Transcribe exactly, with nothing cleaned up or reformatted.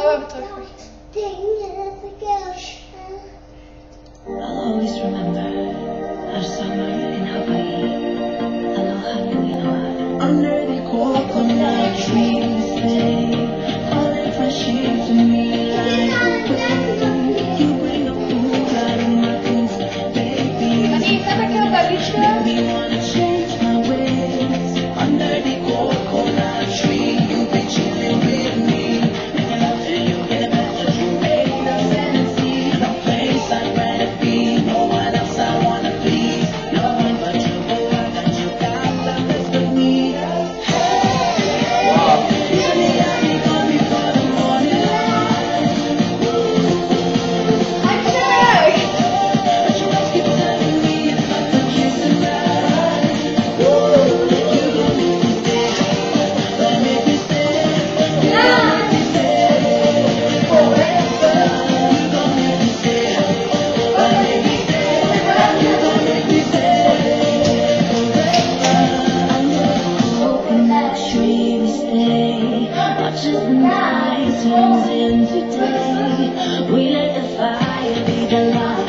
wel weer terug. I'll always remember our summer in Hawaii. Aloha nui. Under the coconut tree we stay, falling fresh into me like the wind. You bring a cool light in my boots, baby. Make me wanna change my ways. Under the coconut tree, you be chilling with me, making love to you in a bedroom made of fantasy. No place I'd rather be, no one else I wanna please. No one but you, oh I got you, got the best of me. Usually I be gone before the morning light. But you always keep telling me it's not the kiss tonight. You gon' make me stay, don't make me stay. You gon' make me stay forever. You gon' make me stay, don't make me stay. You gon' make me stay forever. Under the coconut tree we stay, watch as the night turns into day. We let the fire be the light.